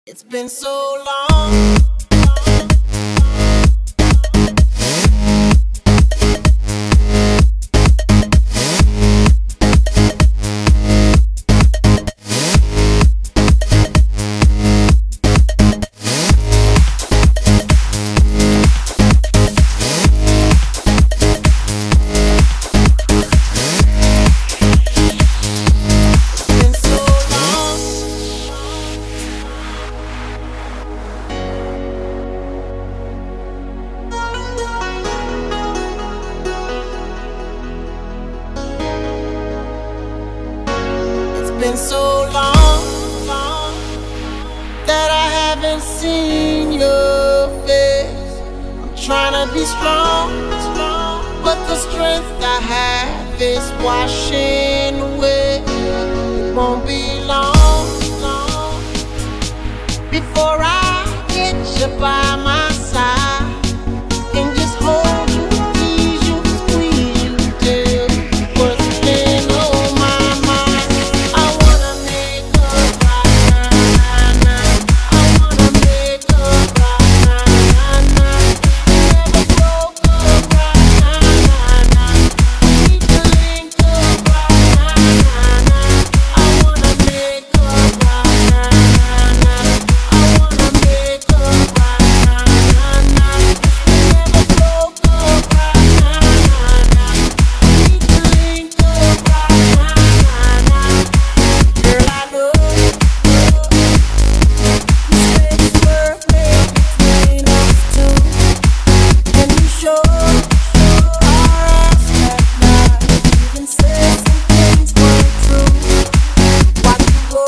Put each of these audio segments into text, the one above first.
It's been so long. Been so long that I haven't seen your face. I'm trying to be strong, but the strength I have is washing away. It won't be long before I get you by my side and just hold you, tease you, squeeze you till what's been on my mind. I wanna make up right now. I wanna make up right now. Never broke up right now. We need to link up right now. I wanna make up right now. I wanna make up right now. Never broke up right now. We need to link up right now. Girl, I know you said it's perfect between us two. Can you show our ass that night? You can say some things weren't true. Why you go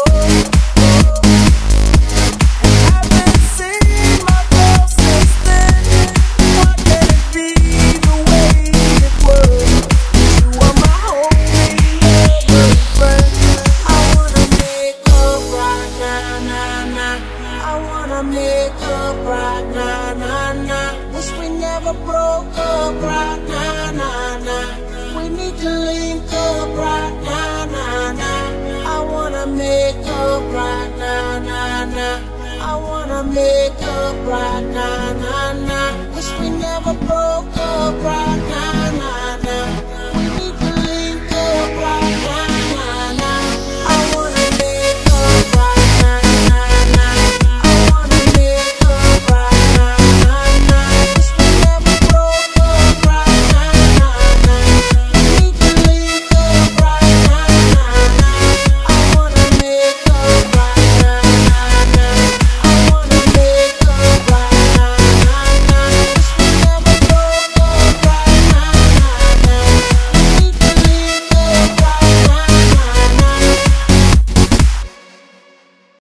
and haven't seen my girl since then? Why can't it be the way it was? You are my only ever friend. I wanna make up right now. I wanna make up right now. Wish we never broke up right now. We need to link up right now. I wanna make up right now. I wanna make up right now. Wish we never broke up right